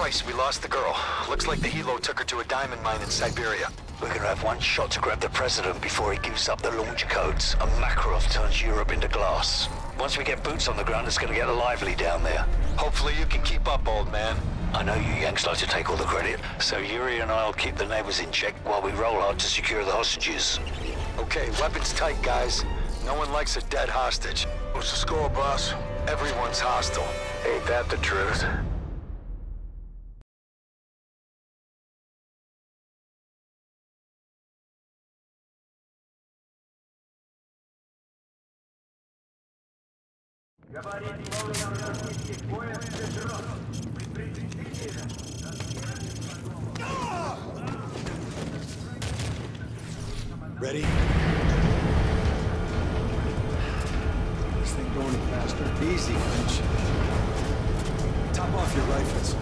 Price, we lost the girl. Looks like the helo took her to a diamond mine in Siberia. We're gonna have one shot to grab the president before he gives up the launch codes, and Makarov turns Europe into glass. Once we get boots on the ground, it's gonna get lively down there. Hopefully you can keep up, old man. I know you Yanks like to take all the credit, so Yuri and I'll keep the neighbors in check while we roll hard to secure the hostages. Okay, weapons tight, guys. No one likes a dead hostage. What's the score, boss? Everyone's hostile. Ain't that the truth? Ready? This thing going faster. Easy, Finch. Top off your rifles.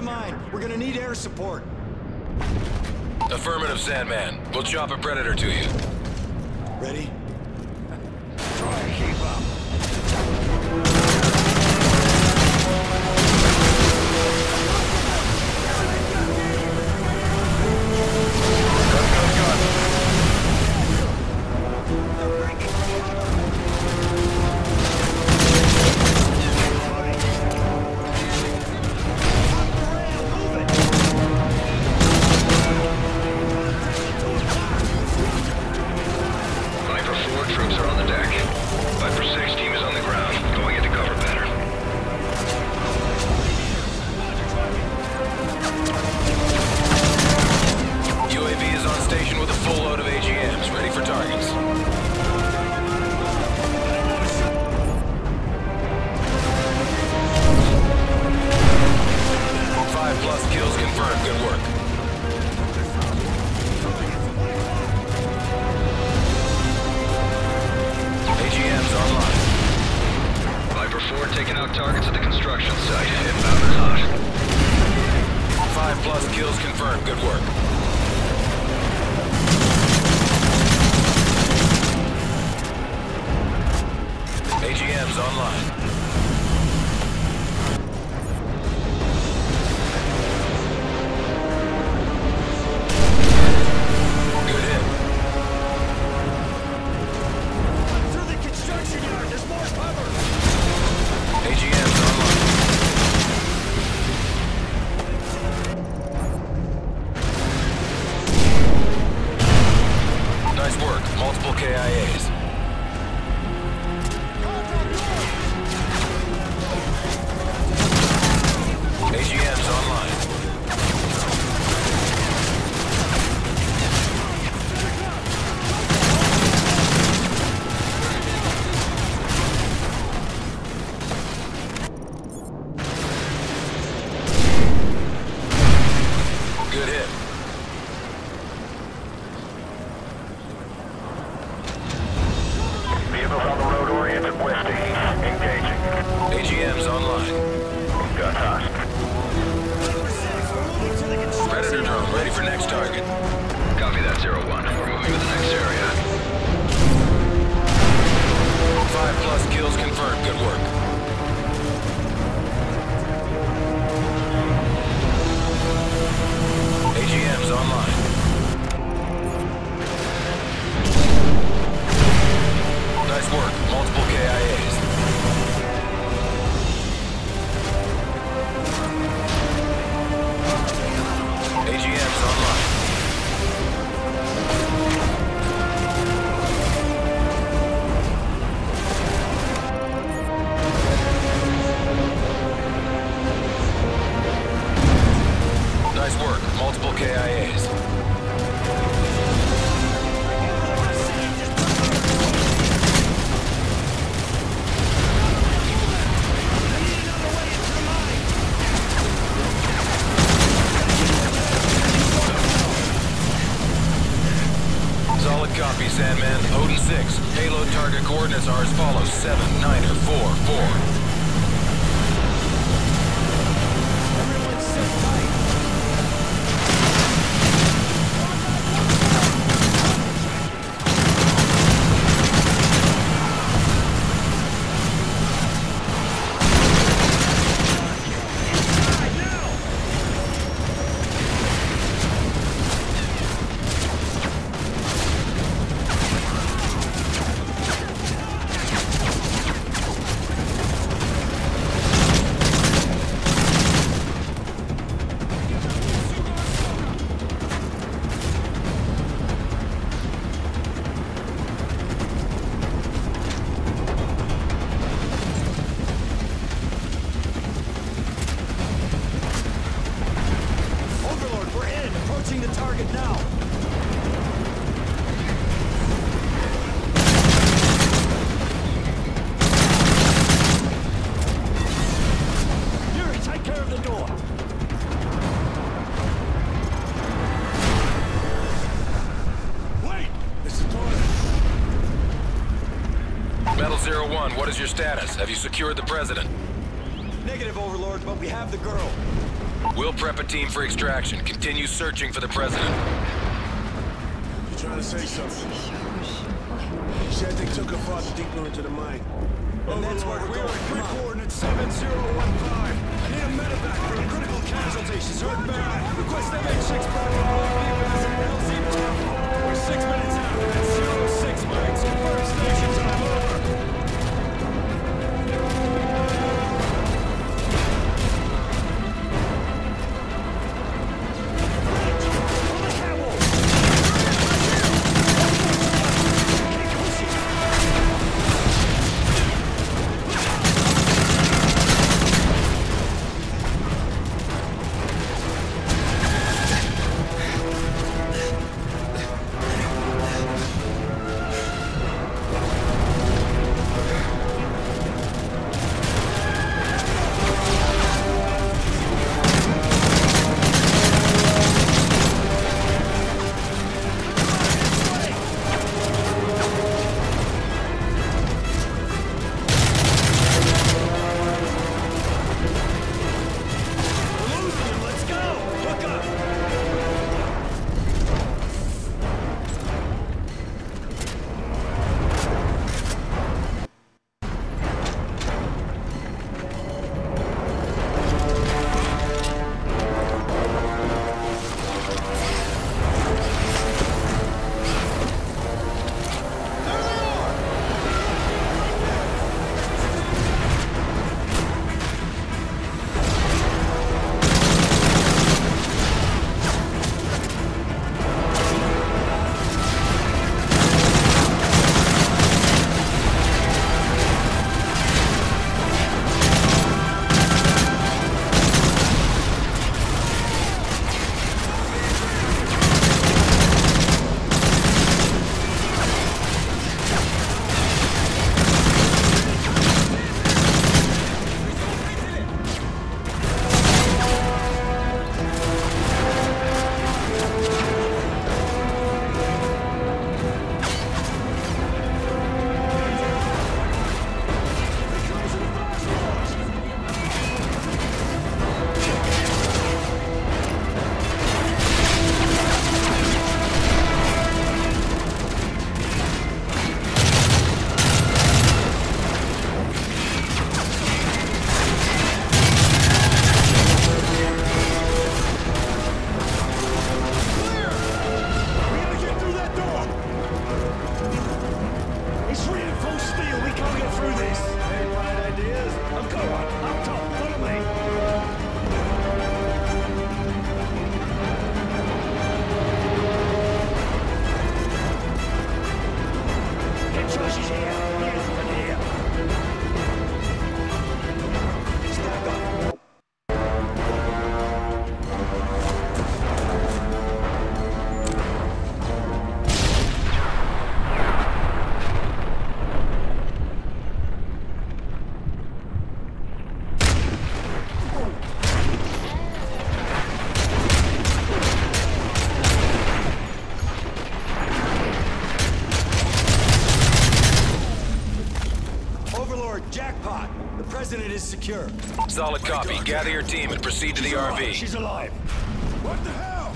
mine. We're gonna need air support. Affirmative, Sandman. We'll chop a Predator to you. Ready? Try and keep up. Taking out targets at the construction site. Inbound and hot. 5+ kills confirmed. Good work. AGM's online. Good hit. Through the construction yard, there's more cover! AGM's online. Nice work. Multiple KIAs. AGM's online. Good hit. Vehicles on the road oriented west to east. Engaging. AGM's online. Got hot. Predator drone ready for next target. Copy that, 01. We're moving to the next area. 5+ kills confirmed. Good work. AGM's online. Nice work. Multiple KIAs. AGM's online. Nice work. Multiple KIAs. Solid copy, Sandman. Odin 6. Payload target coordinates are as follows. 7, 9, 4, 4. Everyone sit tight! Overlord, we're in! Approaching the target now! Yuri, take care of the door! Wait! This is Gordon! Metal 01, what is your status? Have you secured the president? Negative, Overlord, but we have the girl. We'll prep a team for extraction. Continue searching for the president. You trying to say something? He said they took her farther deeper into the mine. And that's where we're going. Quick coordinates 7015. I need a medevac for a critical casualty. She's hurt bad. Request MH6 back on all vehicles in LZ Bravo. We're 6 minutes out. That's 06 miles. Confirm station time. Over. Jackpot! The president is secure. Solid copy. Gather your team and proceed to the RV. She's alive. What the hell?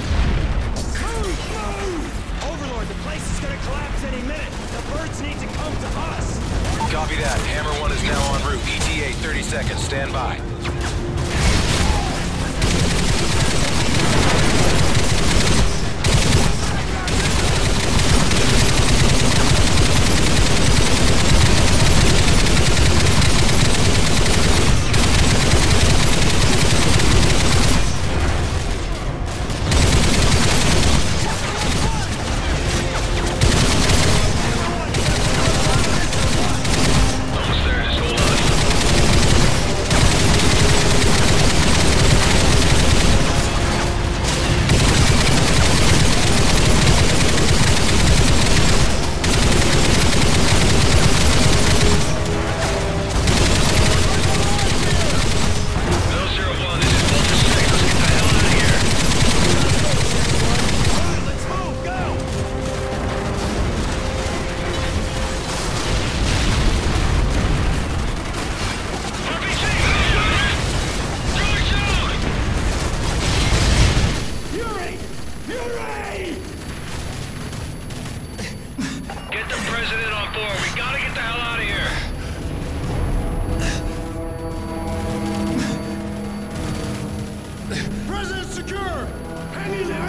Move! Overlord, the place is gonna collapse any minute. The birds need to come to us. Copy that. Hammer 1 is now en route. ETA 30 seconds. Stand by. Almost there, just hold on.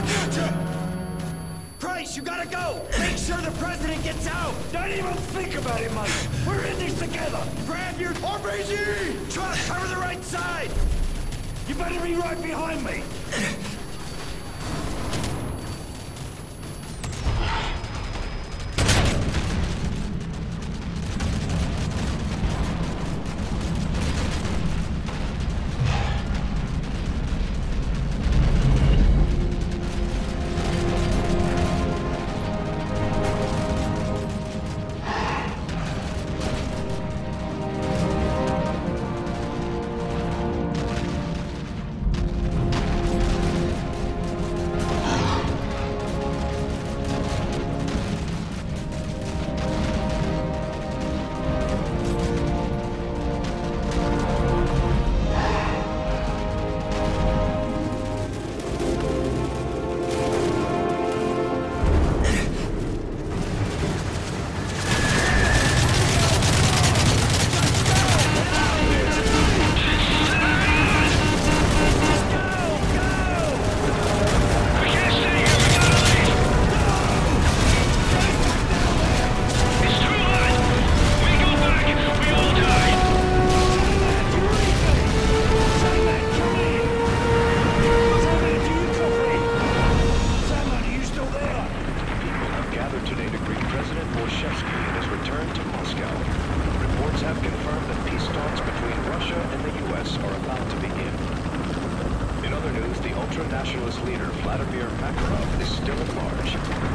Back at you! Price, you gotta go! Make sure the president gets out! Don't even think about it, Mike! We're in this together! Grab your RPG! Truck, cover the right side! You better be right behind me! Ultra-nationalist leader Vladimir Makarov is still at large.